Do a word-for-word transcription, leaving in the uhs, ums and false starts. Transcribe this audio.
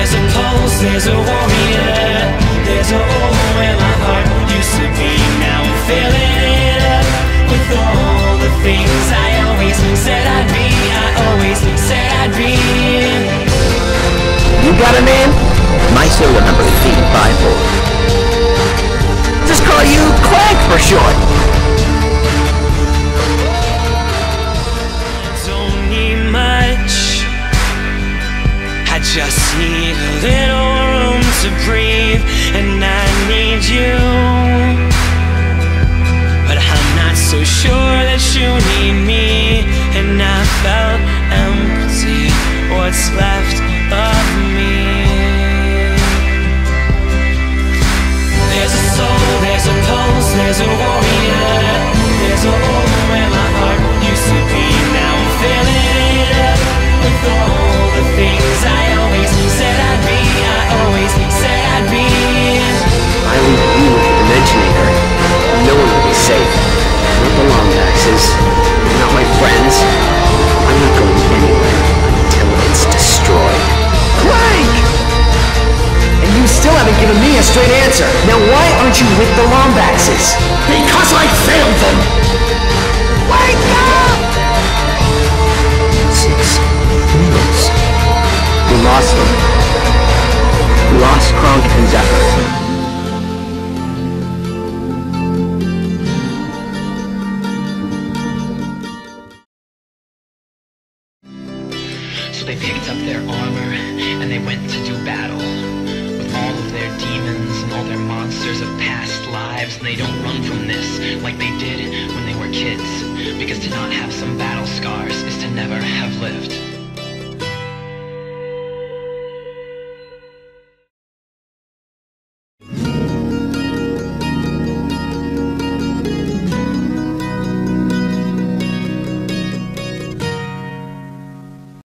There's a pulse, there's a warrior. There's a hole where my heart used to be. Now I'm filling it up with all the things I always said I'd be. I always said I'd be. You got a name? My serial number is eight five four. Just call you Clank for short. Don't need much, I just need a little room to breathe, and I need you. But I'm not so sure that you need me, and I felt empty. What's left of me? There's a soul, there's a pulse, there's a warrior. There's a hole where my heart used to be. Now I'm filling it up with all the things I always said I'd be. I always said I'd be. I leave you with the Dimensionator. No one will be safe. Not the Lombaxes. Not my friends. I'm not going anywhere until it's destroyed. Clank! And you still haven't given me a straight answer. Now why aren't you with the Lombaxes? Because I failed them! Wake up! Six minutes. We lost them. We lost Kronk and Zephyr. So they picked up their armor, and they went to do battle with all of their demons and all their monsters of past lives, and they don't run from this like they did when they were kids, because to not have some battle scars is to never